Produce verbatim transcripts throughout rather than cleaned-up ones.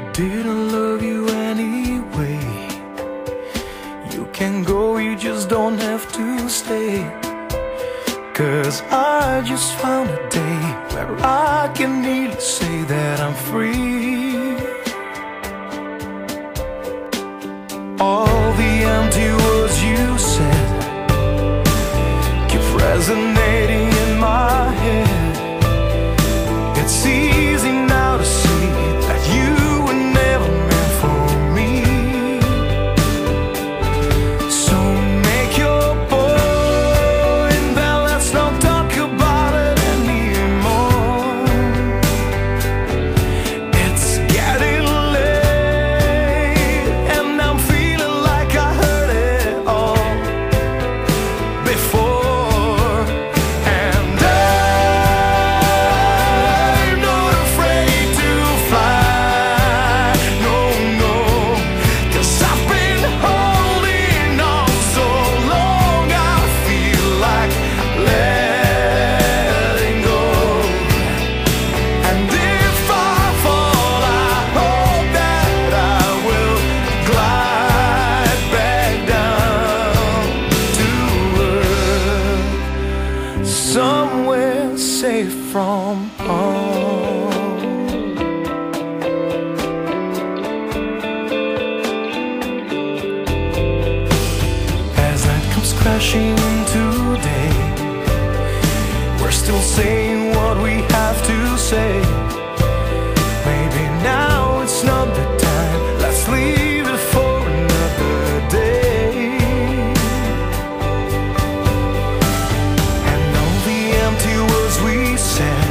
didn't love you anyway. You can go, you just don't have to stay. 'Cause I just found a day where I can nearly say that I'm free. All the empty words you said keep resonating in my head. It's easy now to see that you were never meant for me. So make your point, then let's not talk about it anymore. It's getting late and I'm feeling like I heard it all before. And I'm not afraid to fly, no, no, 'cause I've been holding on so long, I feel like letting go. And if I fall, I hope that I will glide back down to earth, somewhere safe from harm. As night comes crashing into day, we're still saying what we have to say. Maybe now it's not the time, let's leave it for another day. And all the empty words we said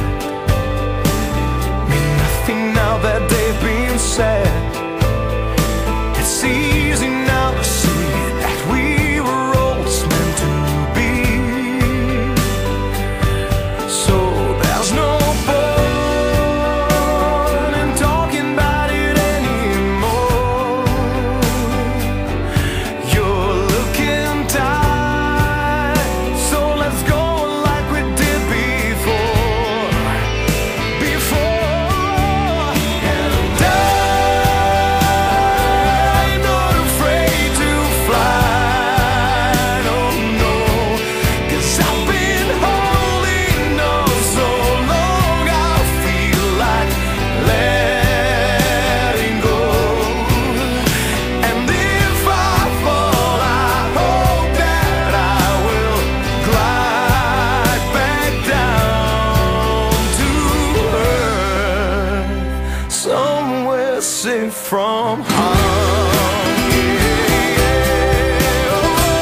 mean nothing now that they've been said. It's easy now to see that we were always meant to be. So there's no point in talking about it anymore. You're looking tired, so let's go like we did before. Before. And I'm not afraid to fly, no, no, 'cause I've been holding on so long, I feel like letting go. And if I fall, I hope that I will glide back down to earth, somewhere safe from harm. Yeah.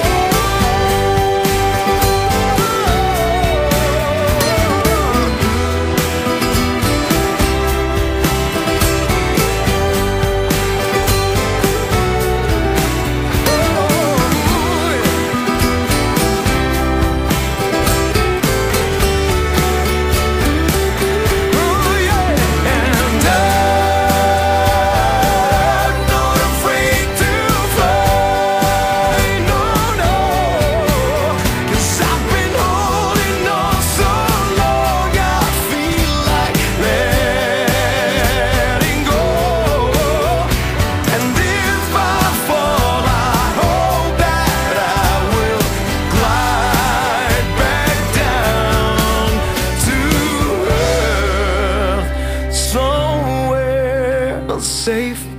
Oh, yeah. And I'm not afraid to fly, no, no, 'cause I've been holding on so long, I feel like letting go. And if I fall, I hope that I will glide back down to earth, somewhere safe